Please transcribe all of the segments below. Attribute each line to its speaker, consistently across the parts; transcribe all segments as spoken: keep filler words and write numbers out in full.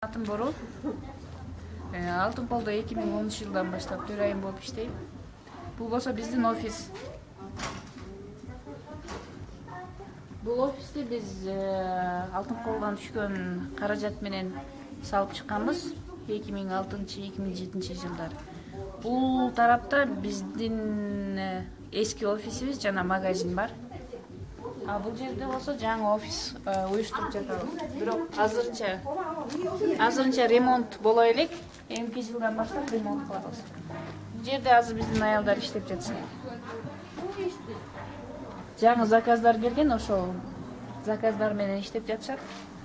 Speaker 1: Атым Бору. Алтын Колдо эки миң онунчу жылдан баштап төрайым болуп иштейм. Бул болсо биздин офис. Бул офисти биз Алтын Колдон түшкөн каражат менен салып чыкканбыз эки миң алтынчы эки миң жетинчи жылдар. Бул тарапта биздин эски офисибиз жана магазин бар. А бул жерде болсо жаңы офис уюштуруп жатабыз. Бирок азырынча азырынча ремонт боло элек. Эмки жылдан баштап ремонт кылабыз. Бул жерде азыр биздин аялдар иштеп жатышат. Жаңы заказдар келген, ошол заказдар менен иштеп жатышат.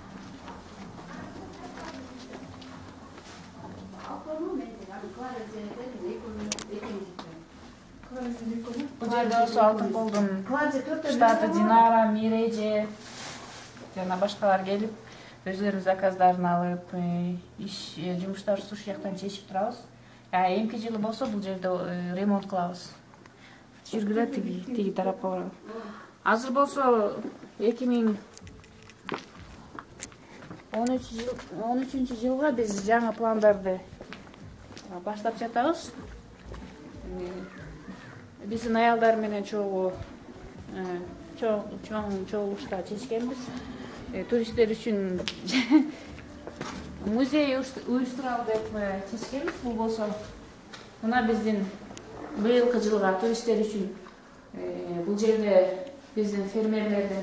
Speaker 1: Бул жерде болсо Алтын Колдун штаты Динара, Миреже жана башкалар келип, өзлөрүнүн заказдарын алып, иш жумуштарыбызды ушул жактан чечип турабыз. Эмки жылы болсо бул жерде ремонт кылабыз. Жүргүлө тиги тиги тарапка барабыз. Азыр болсо эки миң он үчүнчү жылга биз жаңы пландарды баштап жатабыз. Биздин аялдар менен чогуу чоң чогулушта чечкенбиз. Туристтер үчүн музей уюштуралы деп чечкенбиз. Бул болсо мына биздин быйылкы жылга туристтер үчүн бул жерде биздин фермерлерден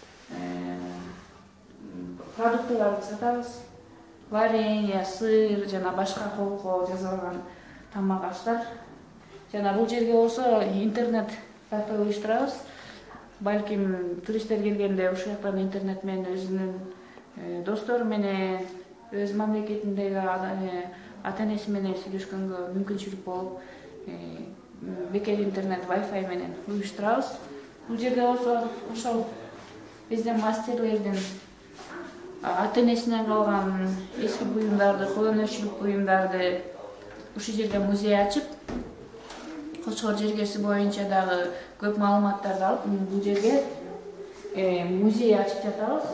Speaker 1: продуктыларды сатабыз. Варенье, сыр жана башка колго жасалган тамак аштар. Жана бул жерге болсо интернет кафе уюштурабыз. Балким туристтер келгенде ушул жактан интернет менен өзүнүн достору менен, өз мамлекетиндеги ата-энеси менен сүйлөшкөнгө мүмкүнчүлүк болуп, бекер интернет Wi-Fi менен уюштурабыз. Бул жерде болсо ошол биздин мастерлердин ата-энесинен калган эски буюмдарды, кол өнөрчүлүк буюмдарды ушул жерде музей ачып, Кочкор жергеси боюнча дагы көп маалыматтарды алып, бул жерге музей ачып жатабыз.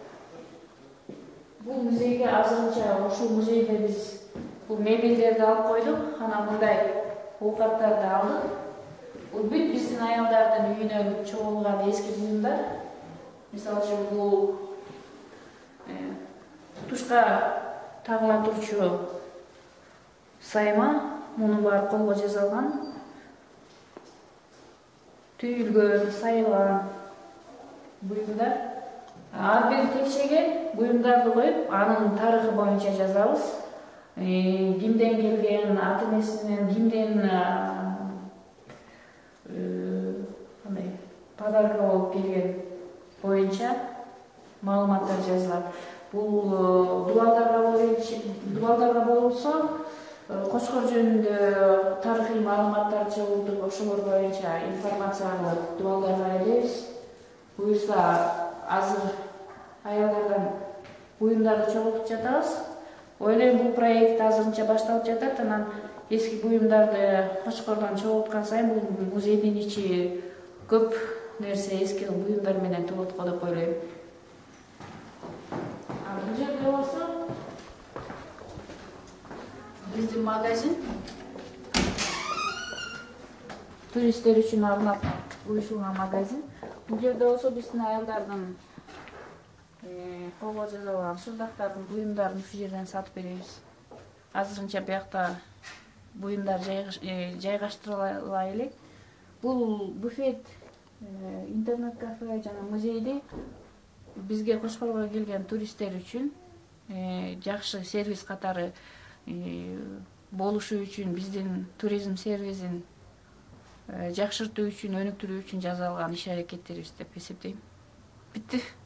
Speaker 1: Бул музейге азырынча ушул музейде биз бул мебелдерди алып койдук, анан мындай оокаттарды алдык. Бул бүт биздин аялдардын үйүнөн чогулган эски буюмдар. Мисалы үчүн бул тушка тагыла турчу сайма, мунун баары колго жасалган. Түйүлгөн, сайылган буюмдар. Ар бир текшеге буюмдарды коюп, анын тарыхы боюнча жазабыз. Кимден келген, ата-энесинен, кимден кандай подарка болуп келген боюнча маалыматтар жазылат. Бул дубалдарга болсо Кочкор жөнүндө тарыхый маалыматтар чогултуп, ошолор боюнча информация алып дубалдарга элебиз. Буюрса азыр аялдардан буюмдарды чогултуп жатабыз. Ойлойм бул проект азырынча башталып жатат. Анан эски буюмдарды Кочкордон чогулткан сайын бул музейдин ичи көп нерсе эски буюмдар менен толот го деп ойлойм. Бул жерде болсо биздин магазин туристтер үчүн арнап уюштурулган магазин. Бул жерде болсо биздин аялдардын колго жасалган шырдактардын буюмдарын ушул жерден сатып беребиз. Азырынча биякта буюмдар жайгаштырыла элек. Бул буфет, интернет кафе жана музейди бизге Кочкорго келген туристтер үчүн жакшы сервис катары болушу үчүн, биздин туризм сервисин жакшыртуу үчүн, өнүктүрүү үчүн жасалган иш аракеттерибиз деп эсептейм. Бүтү.